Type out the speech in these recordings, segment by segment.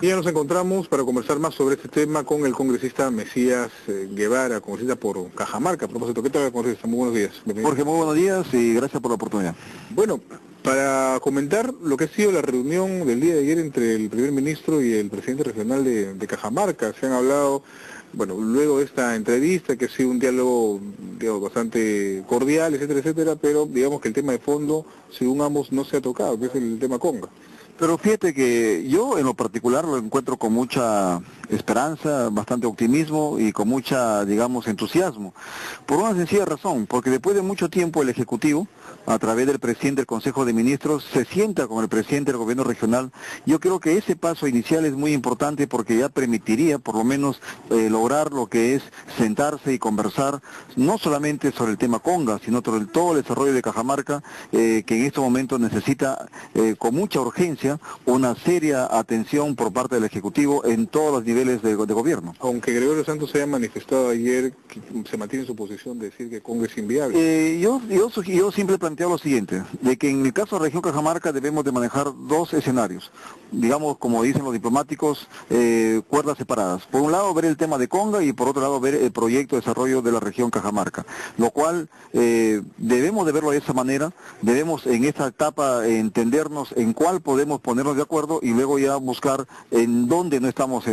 Y ya nos encontramos para conversar más sobre este tema con el congresista Mesías Guevara, congresista por Cajamarca. A propósito, ¿qué tal, congresista? Muy buenos días. Bienvenido. Jorge, muy buenos días y gracias por la oportunidad. Bueno, para comentar lo que ha sido la reunión del día de ayer entre el primer ministro y el presidente regional de Cajamarca, se han hablado, bueno, luego de esta entrevista, que ha sido un diálogo, digamos, bastante cordial, etcétera, etcétera, pero digamos que el tema de fondo, según ambos, no se ha tocado, que es el tema Conga. Pero fíjate que yo en lo particular lo encuentro con mucha esperanza, bastante optimismo y con mucha, digamos, entusiasmo. Por una sencilla razón, porque después de mucho tiempo el Ejecutivo, a través del presidente del Consejo de Ministros, se sienta con el presidente del Gobierno regional. Yo creo que ese paso inicial es muy importante porque ya permitiría, por lo menos, lograr lo que es sentarse y conversar, no solamente sobre el tema Conga, sino sobre todo el desarrollo de Cajamarca, que en estos momentos necesita con mucha urgencia una seria atención por parte del Ejecutivo en todos los niveles de gobierno. Aunque Gregorio Santos se haya manifestado ayer, que se mantiene en su posición de decir que Conga es inviable. Yo siempre he planteado lo siguiente, de que en el caso de la región Cajamarca debemos de manejar dos escenarios, digamos, como dicen los diplomáticos, cuerdas separadas. Por un lado ver el tema de Conga y por otro lado ver el proyecto de desarrollo de la región Cajamarca, lo cual debemos de verlo de esa manera, debemos en esta etapa entendernos en cuál podemos ponernos de acuerdo y luego ya buscar en dónde no estamos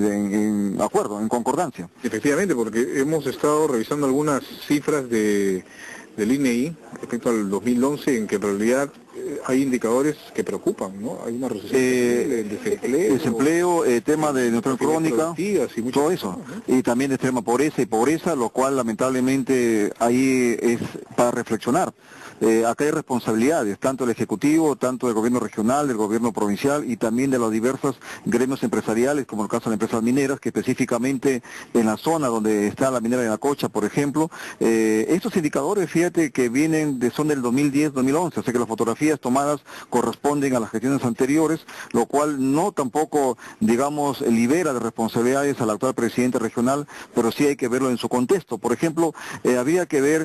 en acuerdo, en concordancia. Efectivamente, porque hemos estado revisando algunas cifras del INEI respecto al 2011 en que en realidad hay indicadores que preocupan, ¿no? Hay una recesión de desempleo, tema de neutralidad crónica, todo eso, ¿no? Y también extrema pobreza, lo cual lamentablemente ahí es para reflexionar. Acá hay responsabilidades, tanto del Ejecutivo, tanto del gobierno regional, del gobierno provincial y también de los diversos gremios empresariales, como el caso de las empresas mineras, que específicamente en la zona donde está la minera de Anacocha, por ejemplo, estos indicadores, fíjate que son del 2010-2011, o sea que las fotografías tomadas corresponden a las gestiones anteriores, lo cual no tampoco, digamos, libera de responsabilidades al actual presidente regional, pero sí hay que verlo en su contexto. Por ejemplo, habría que ver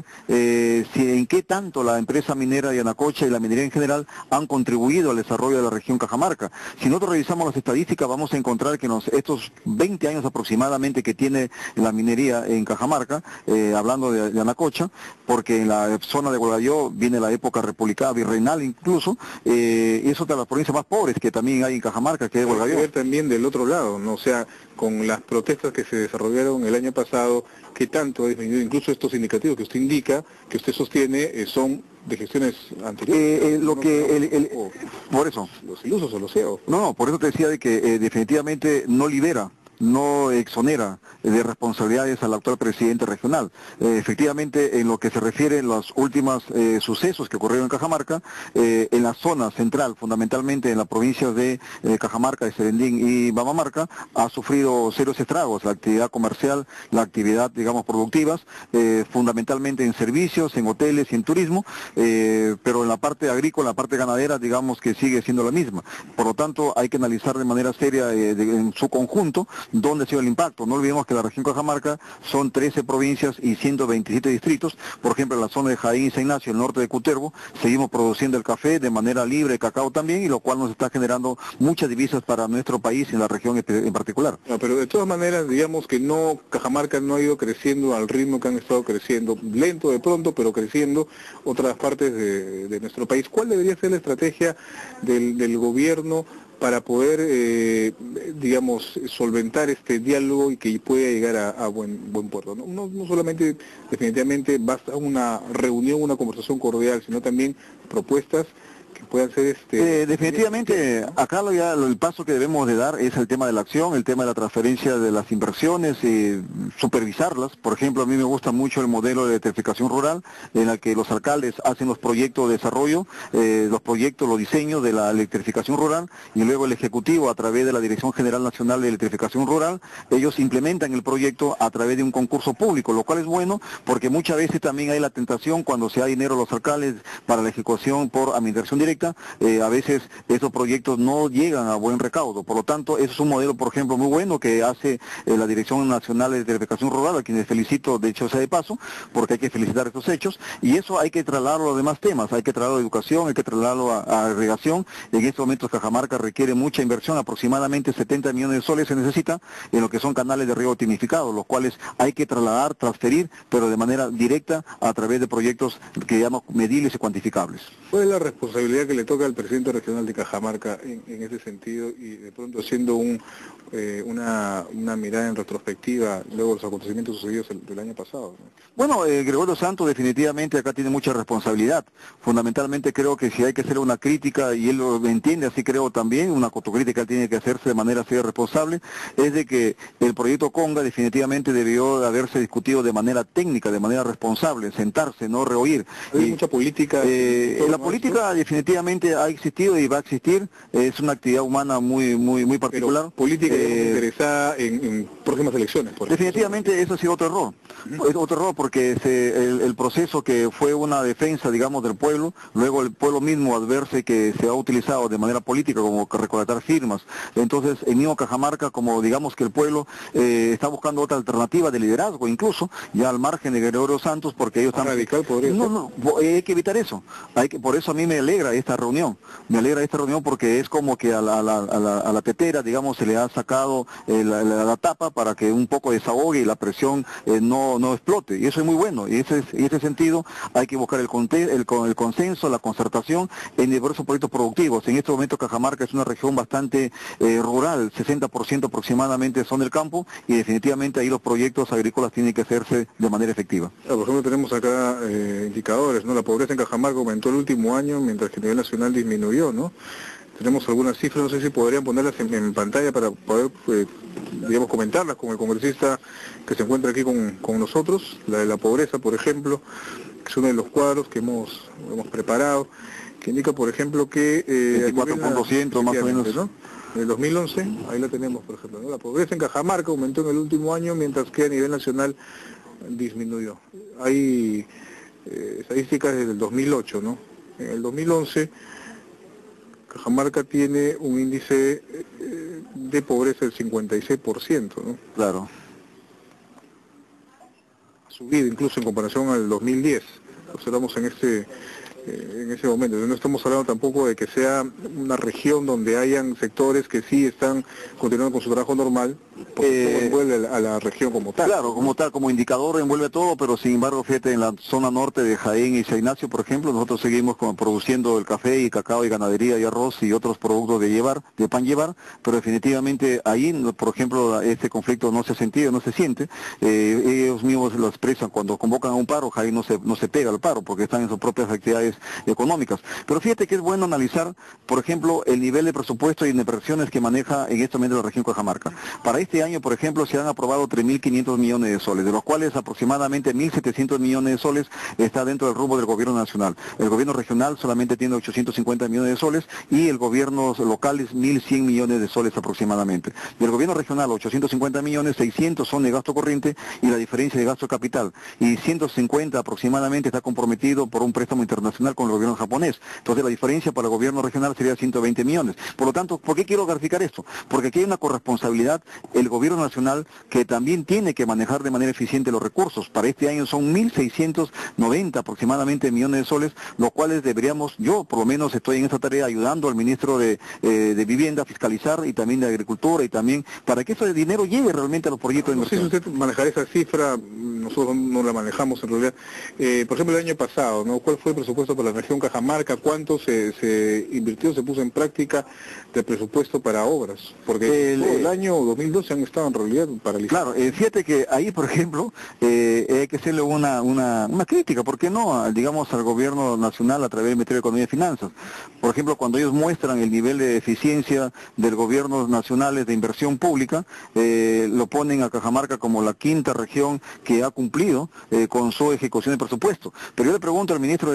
en qué tanto la empresa minera de Anacocha y la minería en general han contribuido al desarrollo de la región Cajamarca. Si nosotros revisamos las estadísticas, vamos a encontrar que en estos 20 años aproximadamente que tiene la minería en Cajamarca, hablando de Anacocha, porque en la zona de Hualgayoc viene la época republicana, virreinal incluso, y es otra de las provincias más pobres que también hay en Cajamarca, que es Hualgayoc. Hay que ver también del otro lado, ¿no? O sea, con las protestas que se desarrollaron el año pasado, que tanto ha disminuido, incluso estos indicativos que usted indica, que usted sostiene, son de gestiones anteriores. Por eso. Los ilusos o los CEOs. No, por eso te decía de que definitivamente no libera, no exonera de responsabilidades al actual presidente regional. Efectivamente, en lo que se refiere a los últimos sucesos que ocurrieron en Cajamarca, en la zona central, fundamentalmente en las provincias de Cajamarca, de Serendín y Bamamarca, ha sufrido serios estragos la actividad comercial, la actividad, digamos, productivas, fundamentalmente en servicios, en hoteles y en turismo, pero en la parte agrícola, en la parte ganadera, digamos que sigue siendo la misma. Por lo tanto, hay que analizar de manera seria en su conjunto dónde ha sido el impacto. No olvidemos que la región Cajamarca son 13 provincias y 127 distritos. Por ejemplo, en la zona de Jaén y San Ignacio, el norte de Cutervo, seguimos produciendo el café de manera libre, el cacao también, y lo cual nos está generando muchas divisas para nuestro país y en la región en particular. No, pero de todas maneras, digamos que Cajamarca no ha ido creciendo al ritmo que han estado creciendo, lento de pronto, pero creciendo otras partes de nuestro país. ¿Cuál debería ser la estrategia del gobierno para poder, digamos, solventar este diálogo y que pueda llegar a buen puerto? No solamente, definitivamente, basta una reunión, una conversación cordial, sino también propuestas que puedan ser definitivamente acá el paso que debemos de dar es el tema de la acción, el tema de la transferencia de las inversiones y supervisarlas. Por ejemplo, a mí me gusta mucho el modelo de electrificación rural en el que los alcaldes hacen los proyectos de desarrollo, los diseños de la electrificación rural y luego el Ejecutivo a través de la Dirección General Nacional de Electrificación Rural, ellos implementan el proyecto a través de un concurso público, lo cual es bueno porque muchas veces también hay la tentación cuando se da dinero a los alcaldes para la ejecución por administración directa indirecta, a veces esos proyectos no llegan a buen recaudo. Por lo tanto, eso es un modelo, por ejemplo, muy bueno que hace la Dirección Nacional de Telecomunicación Rural, a quienes felicito, de hecho sea de paso, porque hay que felicitar estos hechos, y eso hay que trasladarlo a los demás temas, hay que trasladarlo a educación, hay que trasladarlo a irrigación. En estos momentos Cajamarca requiere mucha inversión, aproximadamente 70 millones de soles se necesita en lo que son canales de riego tinificado, los cuales hay que trasladar, transferir, pero de manera directa a través de proyectos que llamamos medibles y cuantificables. ¿Cuál es la responsabilidad que le toca al presidente regional de Cajamarca en ese sentido y de pronto haciendo una mirada en retrospectiva luego de los acontecimientos sucedidos del año pasado? Bueno, Gregorio Santos definitivamente acá tiene mucha responsabilidad. Fundamentalmente creo que si hay que hacer una crítica, y él lo entiende, así creo también, una autocrítica tiene que hacerse de manera seria y responsable, es de que el proyecto Conga definitivamente debió de haberse discutido de manera técnica, de manera responsable, sentarse, no reoír. Hay mucha política. La política definitivamente ha existido y va a existir, es una actividad humana muy particular. Pero política interesada en próximas elecciones, por ejemplo. Definitivamente eso ha sido otro error. Es otro error porque el proceso que fue una defensa, digamos, del pueblo, luego el pueblo mismo al verse que se ha utilizado de manera política como recolectar firmas. Entonces, el mismo Cajamarca, como digamos que el pueblo está buscando otra alternativa de liderazgo, incluso, ya al margen de Gregorio Santos, porque ellos están... Radical podría ser. No, hay que evitar eso. Por eso a mí me alegra esta reunión. Me alegra esta reunión porque es como que a la tetera, digamos, se le ha sacado la tapa para que un poco desahogue y la presión no explote. Y eso es muy bueno. Y en ese sentido hay que buscar el consenso, la concertación en diversos proyectos productivos. En este momento Cajamarca es una región bastante rural, 60% aproximadamente son del campo, y definitivamente ahí los proyectos agrícolas tienen que hacerse de manera efectiva. Por ejemplo, tenemos acá indicadores, ¿no? La pobreza en Cajamarca aumentó el último año, mientras que a nivel nacional disminuyó, ¿no? Tenemos algunas cifras, no sé si podrían ponerlas en pantalla para poder, digamos, comentarlas con el congresista que se encuentra aquí con nosotros. La de la pobreza, por ejemplo, que es uno de los cuadros que hemos preparado, que indica, por ejemplo, que... 24.200 más o menos, ¿no? En el 2011, ahí la tenemos, por ejemplo, ¿no? La pobreza en Cajamarca aumentó en el último año, mientras que a nivel nacional disminuyó. Hay estadísticas desde el 2008, ¿no? En el 2011, Cajamarca tiene un índice de pobreza del 56%, ¿no? Claro. Ha subido incluso en comparación al 2010, observamos en ese momento. No estamos hablando tampoco de que sea una región donde hayan sectores que sí están continuando con su trabajo normal, porque envuelve a la región como tal. Claro, como indicador envuelve todo, pero sin embargo, fíjate, en la zona norte de Jaén y San Ignacio, por ejemplo, nosotros seguimos produciendo el café y cacao y ganadería y arroz y otros productos de pan llevar, pero definitivamente ahí, por ejemplo, este conflicto no se ha sentido, no se siente. Ellos mismos lo expresan cuando convocan a un paro. Jaén no se pega al paro porque están en sus propias actividades económicas. Pero fíjate que es bueno analizar, por ejemplo, el nivel de presupuesto y de inversiones que maneja en este momento la región Cajamarca. Para este año, por ejemplo, se han aprobado 3.500 millones de soles, de los cuales aproximadamente 1.700 millones de soles está dentro del rubro del gobierno nacional. El gobierno regional solamente tiene 850 millones de soles y el gobierno local es 1.100 millones de soles aproximadamente. Del gobierno regional, 850 millones, 600 son de gasto corriente y la diferencia de gasto capital. Y 150 aproximadamente está comprometido por un préstamo internacional con el gobierno japonés. Entonces la diferencia para el gobierno regional sería 120 millones. Por lo tanto, ¿por qué quiero graficar esto? Porque aquí hay una corresponsabilidad, el gobierno nacional, que también tiene que manejar de manera eficiente los recursos. Para este año son 1.690 aproximadamente millones de soles, los cuales deberíamos, yo por lo menos estoy en esta tarea ayudando al ministro de Vivienda a fiscalizar, y también de Agricultura, y también para que ese dinero llegue realmente a los proyectos de inversión. No sé si usted manejará esa cifra, nosotros no la manejamos en realidad. Por ejemplo, el año pasado, ¿no? ¿Cuál fue el presupuesto para la región Cajamarca? ¿Cuánto se invirtió, se puso en práctica de presupuesto para obras? Porque todo el año 2012 han estado en realidad paralizados. Claro, fíjate que ahí, por ejemplo, hay que hacerle una crítica, ¿por qué no? Digamos, al gobierno nacional a través del Ministerio de Economía y Finanzas. Por ejemplo, cuando ellos muestran el nivel de eficiencia del gobierno nacional de inversión pública, lo ponen a Cajamarca como la quinta región que ha cumplido con su ejecución de presupuesto. Pero yo le pregunto al ministro de Economía y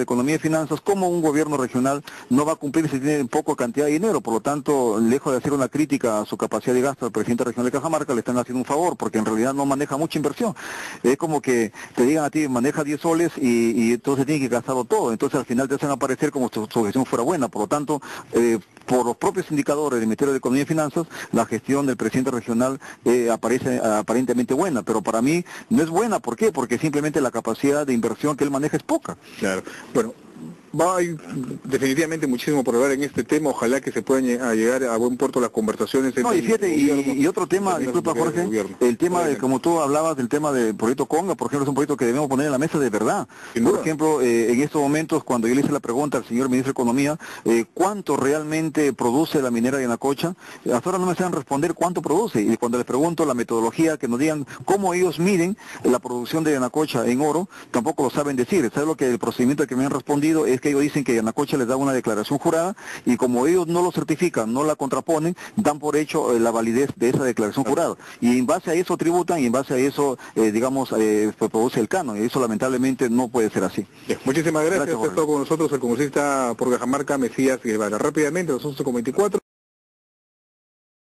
Finanzas, como un gobierno regional no va a cumplir si tiene poca cantidad de dinero. Por lo tanto, lejos de hacer una crítica a su capacidad de gasto al presidente regional de Cajamarca, le están haciendo un favor, porque en realidad no maneja mucha inversión. Es como que te digan a ti, maneja 10 soles y entonces tienes que gastarlo todo. Entonces al final te hacen aparecer como si su gestión fuera buena. Por lo tanto, por los propios indicadores del Ministerio de Economía y Finanzas, la gestión del presidente regional aparece aparentemente buena, pero para mí no es buena. ¿Por qué? Porque simplemente la capacidad de inversión que él maneja es poca. Claro. Bueno, hay definitivamente muchísimo por hablar en este tema. Ojalá que se puedan llegar a buen puerto las conversaciones. No, y fíjate, y otro tema, disculpa Jorge, el tema de, como tú hablabas del tema del proyecto Conga, por ejemplo, es un proyecto que debemos poner en la mesa de verdad. Por ejemplo, en estos momentos, cuando yo le hice la pregunta al señor ministro de Economía, ¿cuánto realmente produce la minera de Yanacocha? Hasta ahora no me saben responder cuánto produce, y cuando les pregunto la metodología, que nos digan cómo ellos miden la producción de Yanacocha en oro, tampoco lo saben decir. ¿Sabes lo que el procedimiento que me han respondido? Es que ellos dicen que Yanacocha les da una declaración jurada y como ellos no lo certifican, no la contraponen, dan por hecho la validez de esa declaración jurada. Y en base a eso tributan y en base a eso, pues produce el canon. Y eso lamentablemente no puede ser así. Bien, muchísimas gracias. Ha estado con nosotros el congresista por Cajamarca, Mesías Guevara. Rápidamente, a las 11:24.